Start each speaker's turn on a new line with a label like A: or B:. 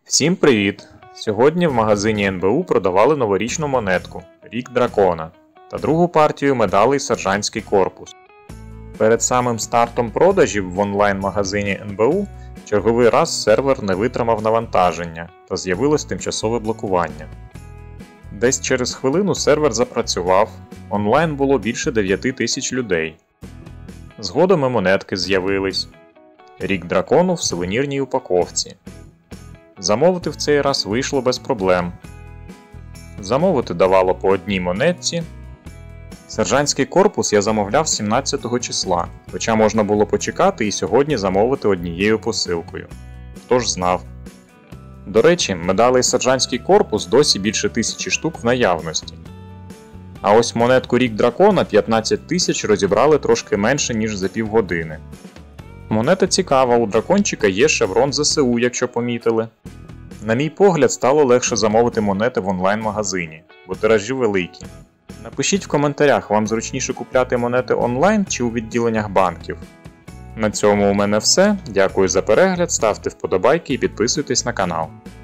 A: Всім привіт! Сьогодні в магазині НБУ продавали новорічну монетку «Рік Дракона» та другу партію медалей «Сержантський корпус». Перед самим стартом продажів в онлайн-магазині НБУ черговий раз сервер не витримав навантаження та з'явилось тимчасове блокування. Десь через хвилину сервер запрацював, онлайн було більше 9000 людей. Згодом і монетки з'явились. «Рік Дракону» в сувенірній упаковці. Замовити в цей раз вийшло без проблем. Замовити давало по одній монетці. Сержантський корпус я замовляв 17 числа, хоча можна було почекати і сьогодні замовити однією посилкою. Хто ж знав. До речі, медалей Сержантський корпус досі більше 1000 штук в наявності. А ось монетку «Рік Дракона» 15 тисяч розібрали трошки менше, ніж за півгодини. Монета цікава, у дракончика є шеврон ЗСУ, якщо помітили. На мій погляд, стало легше замовити монети в онлайн-магазині, бо тиражі великі. Напишіть в коментарях, вам зручніше купляти монети онлайн чи у відділеннях банків. На цьому у мене все. Дякую за перегляд, ставте вподобайки і підписуйтесь на канал.